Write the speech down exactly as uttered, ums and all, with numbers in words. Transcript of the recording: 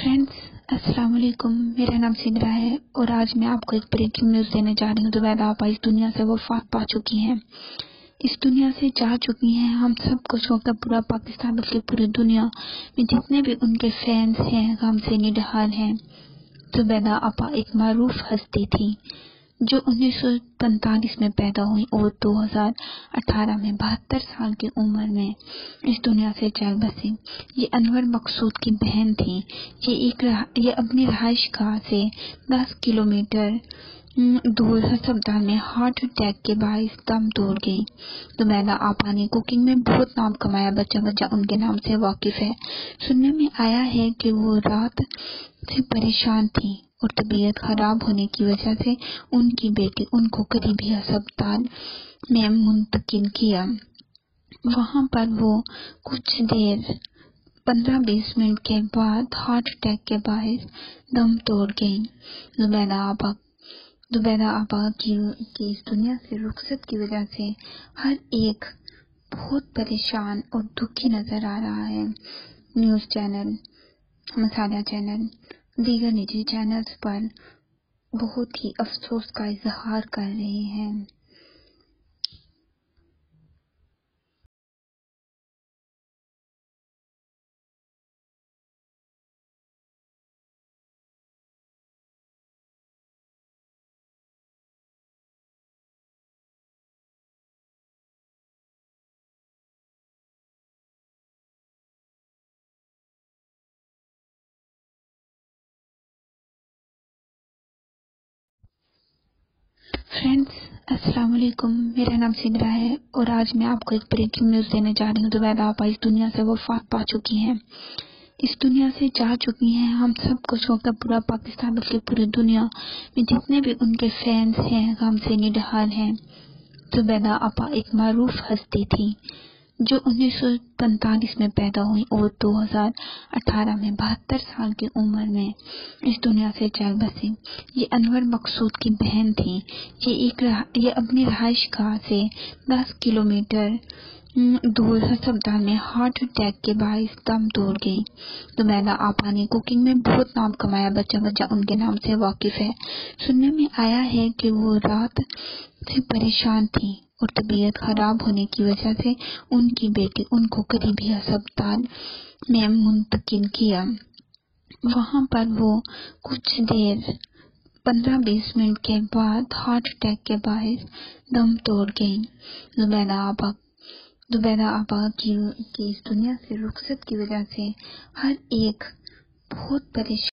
Friends, अस्सलाम वालेकुम। मेरा नाम सिमरा है और आज मैं आपको एक ब्रेकिंग न्यूज़ देने जा रही हूँ। ज़ुबैदा आपा इस दुनिया से वफात पा चुकी हैं, इस दुनिया से जा चुकी हैं। हम सबको शौक है, पूरा पाकिस्तान बल्कि पूरी दुनिया में जितने भी उनके फैंस हैं गम से निडहाल हैं। ज़ुबैदा आपा एक मारूफ हस्ती थी जो उन्नीस सौ पैंतालीस में पैदा हुई और दो हज़ार अठारह में बहत्तर साल की उम्र में इस दुनिया से चल बसी। ये अनवर मकसूद की बहन थी। ये एक ये अपनी रहाइश गाह से दस किलोमीटर दूर अस्पताल में हार्ट अटैक के बायस दम तोड़ गई। ज़ुबैदा आपा ने कुकिंग में बहुत नाम कमाया, बच्चा बच्चा उनके नाम से वाकिफ है। सुनने में आया है कि वो रात से परेशान थी और तबीयत खराब होने की वजह से उनकी बेटी उनको करीबी अस्पताल में मुंतकिल किया। वहां पर वो कुछ देर पंद्रह बीस मिनट के बाद हार्ट अटैक के बायस दम तोड़ गई। ज़ुबैदा आपा ज़ुबैदा आपा की, की इस दुनिया से रुखसत की वजह से हर एक बहुत परेशान और दुखी नजर आ रहा है। न्यूज़ चैनल, मसाला चैनल, दीगर निजी चैनल्स पर बहुत ही अफसोस का इजहार कर रहे हैं। फ्रेंड्स, अस्सलाम वालेकुम। मेरा नाम सिमरा है और आज मैं आपको एक ब्रेकिंग न्यूज़ देने जा रही हूँ। ज़ुबैदा आपा इस दुनिया से वफात पा चुकी हैं, इस दुनिया से जा चुकी हैं। हम सबको शौक है, पूरा पाकिस्तान बल्कि पूरी दुनिया में जितने भी उनके फैंस हैं गम से निडहाल हैं। ज़ुबैदा आपा एक मारूफ हस्ती थी जो उन्नीस सौ पैंतालीस में पैदा हुई और दो हज़ार अठारह में बहत्तर साल की उम्र में इस दुनिया से चल बसी। ये अनवर मकसूद की बहन थी। ये एक ये अपनी रहाइश गाह से दस किलोमीटर दूर अस्पताल में हार्ट अटैक के बायस दम तोड़ गई। ज़ुबैदा आपा ने कुकिंग में बहुत नाम कमाया, बच्चा बच्चा उनके नाम से वाकिफ है। सुनने में आया है कि वो रात से परेशान थी और तबीयत खराब होने की वजह से उनकी बेटी उनको करीबी अस्पताल में मुंतकिल किया। वहां पर वो कुछ देर पंद्रह बीस मिनट के बाद हार्ट अटैक के बायस दम तोड़ गई। ज़ुबैदा आपा ज़ुबैदा आपा की, की इस दुनिया से रुखसत की वजह से हर एक बहुत परेशान